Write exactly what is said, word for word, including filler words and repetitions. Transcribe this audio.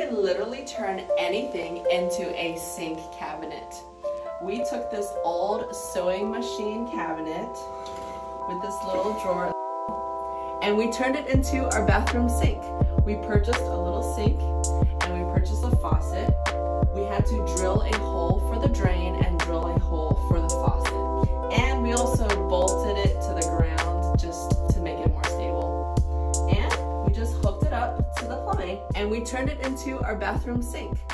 can literally turn anything into a sink cabinet. We took this old sewing machine cabinet with this little drawer and we turned it into our bathroom sink. We purchased a little sink and we purchased a faucet. We had to drill a hole for the drain and drill a hole for the faucet. And we also bolted it to the ground just to make it more stable. And we just hooked it up to the plumbing and we turned it into our bathroom sink.